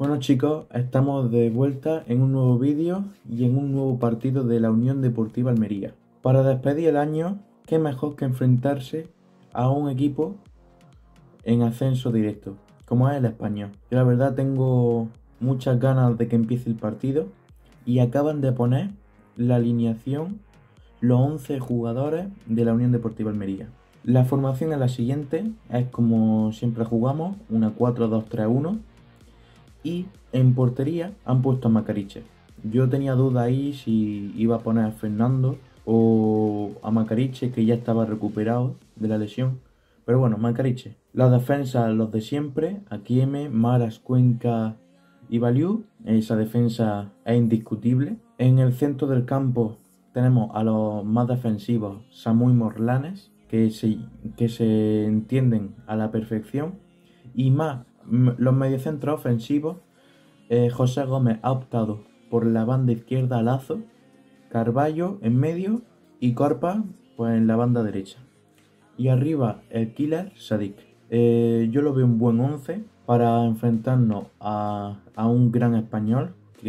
Bueno chicos, estamos de vuelta en un nuevo vídeo y en un nuevo partido de la Unión Deportiva Almería. Para despedir el año, qué mejor que enfrentarse a un equipo en ascenso directo, como es el Español. Yo la verdad tengo muchas ganas de que empiece el partido y acaban de poner la alineación, los 11 jugadores de la Unión Deportiva Almería. La formación es la siguiente, es como siempre jugamos, una 4-2-3-1. Y en portería han puesto a Macariche. Yo tenía duda ahí si iba a poner a Fernando o a Macariche, que ya estaba recuperado de la lesión. Pero bueno, Macariche. La defensa, los de siempre: Akieme, Maras, Cuenca y Baliú. Esa defensa es indiscutible. En el centro del campo tenemos a los más defensivos, Samu y Morlanes, que se entienden a la perfección. Y más los mediocentros ofensivos, José Gómez ha optado por la banda izquierda a Lazo, Carballo en medio y Corpa pues en la banda derecha. Y arriba el killer Sadik. Yo lo veo un buen 11 para enfrentarnos a un gran español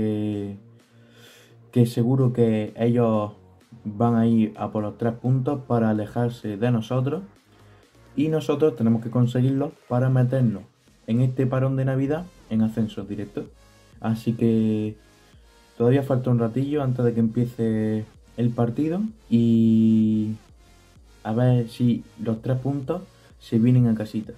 que seguro que ellos van a ir a por los 3 puntos para alejarse de nosotros. Y nosotros tenemos que conseguirlo para meternos en este parón de Navidad en ascensos directos. Así que todavía falta un ratillo antes de que empiece el partido y a ver si los 3 puntos se vienen a casita.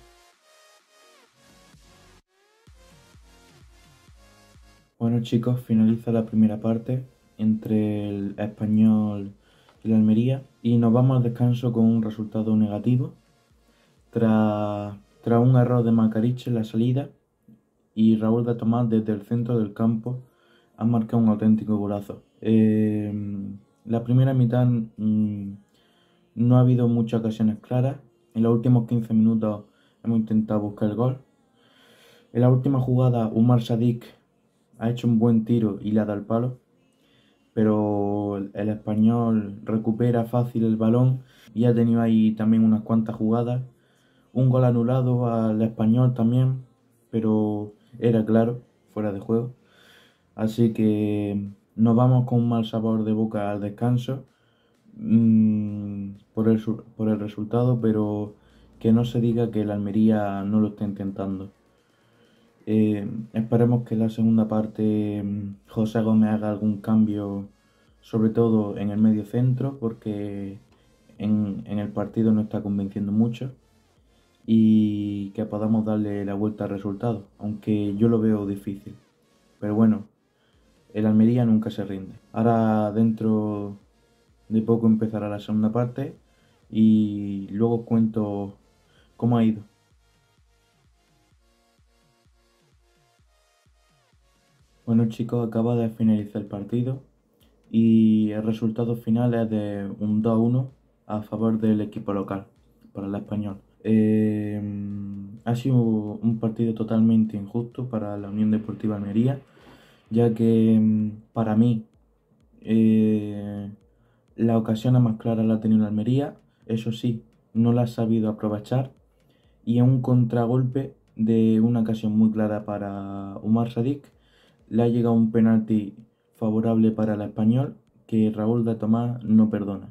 Bueno chicos, finaliza la primera parte entre el Español y la Almería y nos vamos al descanso con un resultado negativo tras un error de Macariche en la salida, y Raúl de Tomás desde el centro del campo ha marcado un auténtico golazo. La primera mitad no ha habido muchas ocasiones claras. En los últimos 15 minutos hemos intentado buscar el gol. En la última jugada, Umar Sadik ha hecho un buen tiro y le ha dado el palo, pero el Español recupera fácil el balón y ha tenido ahí también unas cuantas jugadas. Un gol anulado al Español también, pero era claro, fuera de juego. Así que nos vamos con un mal sabor de boca al descanso por el resultado, pero que no se diga que el Almería no lo está intentando. Esperemos que en la segunda parte José Gómez haga algún cambio, sobre todo en el medio centro, porque en el partido no está convenciendo mucho, y que podamos darle la vuelta al resultado, aunque yo lo veo difícil. Pero bueno, el Almería nunca se rinde. Ahora dentro de poco empezará la segunda parte y luego cuento cómo ha ido. Bueno chicos, acaba de finalizar el partido y el resultado final es de un 2-1 a favor del equipo local, para el Español. Ha sido un partido totalmente injusto para la Unión Deportiva Almería, ya que para mí la ocasión más clara la ha tenido la Almería. Eso sí, no la ha sabido aprovechar, y a un contragolpe de una ocasión muy clara para Umar Sadik le ha llegado un penalti favorable para el Español que Raúl de Tomás no perdona.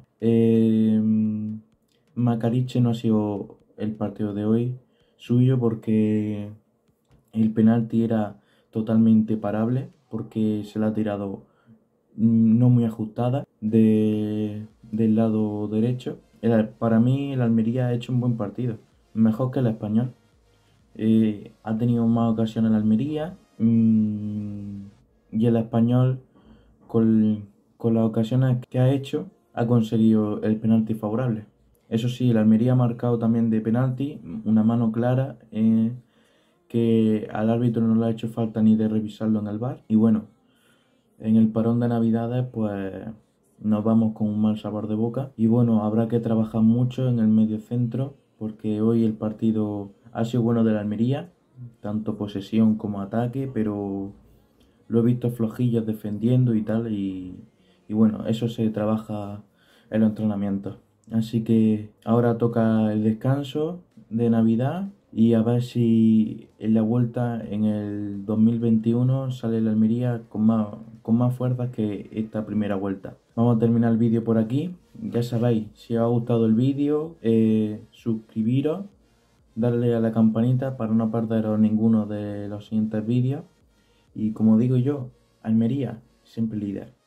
Macariche no ha sido el partido de hoy suyo, porque el penalti era totalmente parable, porque se la ha tirado no muy ajustada del lado derecho. Para mí el Almería ha hecho un buen partido, mejor que el Español. Ha tenido más ocasiones el Almería, y el Español con las ocasiones que ha hecho ha conseguido el penalti favorable. Eso sí, el Almería ha marcado también de penalti una mano clara, que al árbitro no le ha hecho falta ni de revisarlo en el VAR. Y bueno, en el parón de Navidades pues nos vamos con un mal sabor de boca. Y bueno, habrá que trabajar mucho en el medio centro, porque hoy el partido ha sido bueno de la Almería, tanto posesión como ataque, pero lo he visto flojillos defendiendo y tal, y bueno, eso se trabaja en los entrenamientos. Así que ahora toca el descanso de Navidad y a ver si en la vuelta en el 2021 sale la Almería con más fuerzas que esta primera vuelta. Vamos a terminar el vídeo por aquí. Ya sabéis, si os ha gustado el vídeo, suscribiros, darle a la campanita para no perderos ninguno de los siguientes vídeos. Y como digo yo, Almería, siempre líder.